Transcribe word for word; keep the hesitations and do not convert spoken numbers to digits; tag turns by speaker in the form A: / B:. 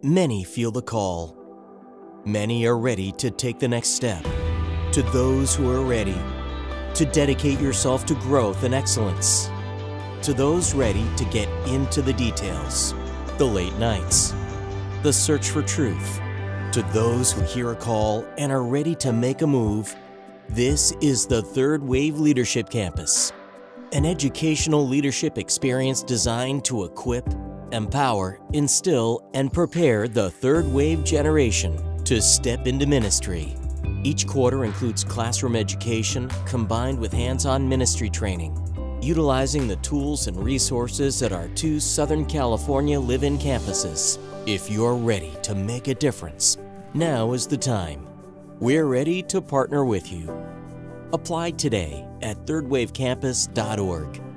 A: Many feel the call. Many are ready to take the next step. To those who are ready to dedicate yourself to growth and excellence. To those ready to get into the details, the late nights, the search for truth. To those who hear a call and are ready to make a move, this is the Third Wave Leadership Campus, an educational leadership experience designed to equip, empower, instill, and prepare the third wave generation to step into ministry. Each quarter includes classroom education combined with hands-on ministry training, utilizing the tools and resources at our two Southern California live-in campuses. If you're ready to make a difference, now is the time. We're ready to partner with you. Apply today at third wave campus dot org.